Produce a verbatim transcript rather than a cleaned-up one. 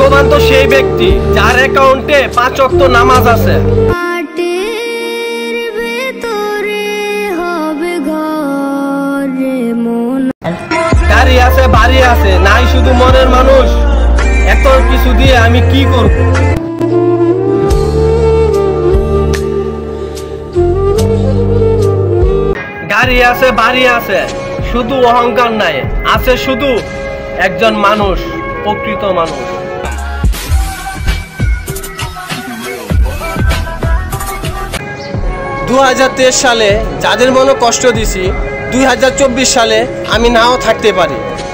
ভাগ্যবান তো সেই ব্যক্তি যার অ্যাকাউন্টে পাঁচ ওয়াক্ত নামাজ আছে। গাড়ি আছে, বাড়ি আছে, নাই শুধু মনের মানুষ। এত কিছু দিয়ে আমি কি করব? গাড়ি আছে, বাড়ি আছে, শুধু অহংকার নাই, আছে শুধু একজন মানুষ, প্রকৃত মানুষ। দু হাজার তেইশ সালে যাদের মনে কষ্ট দিছি, দুই হাজার চব্বিশ সালে আমি নাও থাকতে পারি।